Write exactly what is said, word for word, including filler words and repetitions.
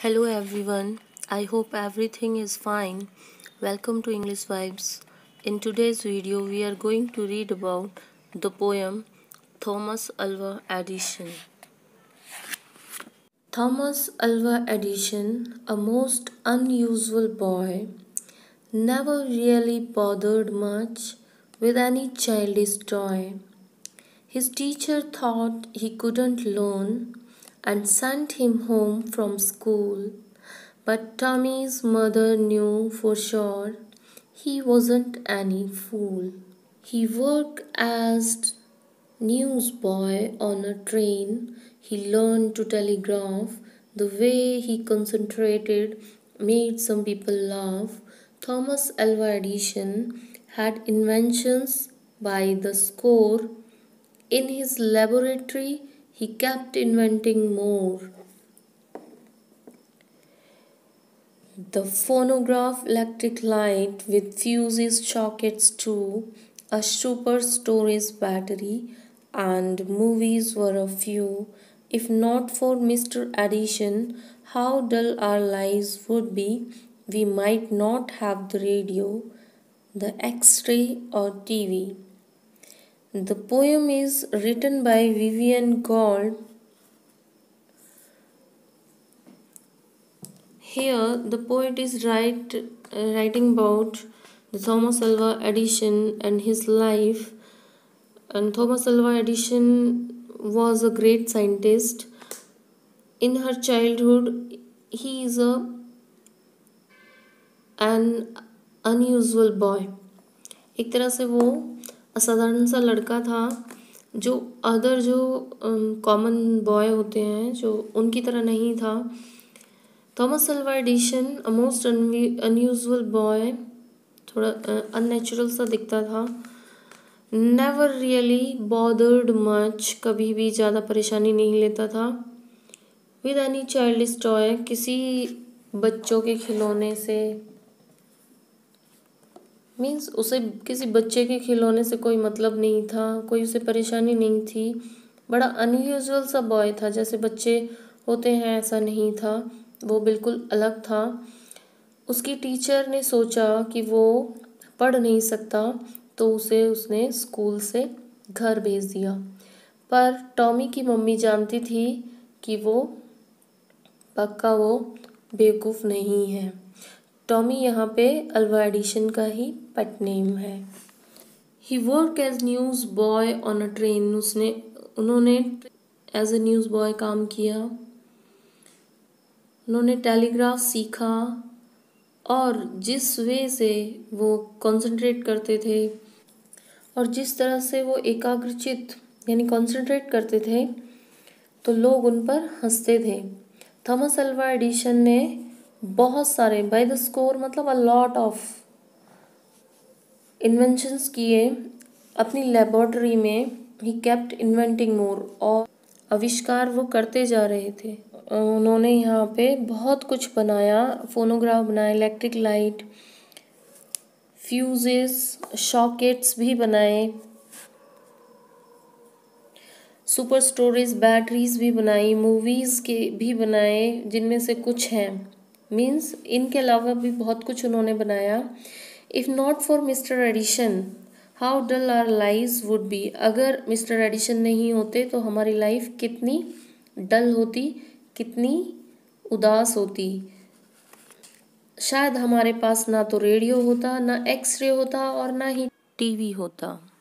Hello everyone, I hope everything is fine. Welcome to English Vibes. In today's video, we are going to read about the poem Thomas Alva Edison. Thomas Alva Edison, a most unusual boy, never really bothered much with any childish toy. His teacher thought he couldn't learn and sent him home from school. But Tommy's mother knew for sure he wasn't any fool. He worked as newsboy on a train. He learned to telegraph. The way he concentrated made some people laugh. Thomas Alva Edison had inventions by the score. In his laboratory, he kept inventing more. The phonograph, electric light with fuses, sockets too, a super storage battery, and movies were a few. If not for Mister Edison, how dull our lives would be. We might not have the radio, the X-ray or T V. The poem is written by Vivian Gould. Here, the poet is write, uh, writing about the Thomas Alva Edison and his life. And Thomas Alva Edison was a great scientist. In her childhood, he is a an unusual boy. एक तरह से वो असाधारण सा लड़का था जो other जो कॉमन बॉय होते हैं जो उनकी तरह नहीं था. Thomas Alva Edison a most unusual boy, थोड़ा अननेचुरल सा दिखता था. नेवर रियली बॉदर्ड मच, कभी भी ज़्यादा परेशानी नहीं लेता था. विद एनी चाइल्डिश टॉय, किसी बच्चों के खिलौने से, मीन्स उसे किसी बच्चे के खिलौने से कोई मतलब नहीं था, कोई उसे परेशानी नहीं थी. बड़ा अनयूजुअल सा बॉय था, जैसे बच्चे होते हैं ऐसा नहीं था, वो बिल्कुल अलग था. उसकी टीचर ने सोचा कि वो पढ़ नहीं सकता तो उसे उसने स्कूल से घर भेज दिया. पर टॉमी की मम्मी जानती थी कि वो पक्का वो बेवकूफ़ नहीं है. टॉमी यहाँ पे अल्वा एडिशन का ही पेट नेम है. He work as news boy on a train, उसने उन्होंने एज ए न्यूज़ बॉय काम किया. उन्होंने टेलीग्राफ सीखा और जिस वे से वो कंसंट्रेट करते थे और जिस तरह से वो एकाग्रचित यानी कंसंट्रेट करते थे तो लोग उन पर हंसते थे. थॉमस अल्वा एडिशन ने बहुत सारे, बाय द स्कोर मतलब अ लॉट ऑफ इन्वेंशंस किए अपनी लेबोरेटरी में. ही केप्ट इन्वेंटिंग मोर, और आविष्कार वो करते जा रहे थे. उन्होंने यहाँ पे बहुत कुछ बनाया. फोनोग्राफ बनाए, इलेक्ट्रिक लाइट, फ्यूजेस, सॉकेट्स भी बनाए, सुपर स्टोरेज बैटरीज भी बनाई, मूवीज़ के भी बनाए जिनमें से कुछ हैं. मीन्स इनके अलावा भी बहुत कुछ उन्होंने बनाया. If not for mister Edison how dull our lives would be, अगर मिस्टर एडिशन नहीं होते तो हमारी लाइफ कितनी डल होती, कितनी उदास होती. शायद हमारे पास ना तो रेडियो होता, ना एक्सरे होता और ना ही टीवी होता.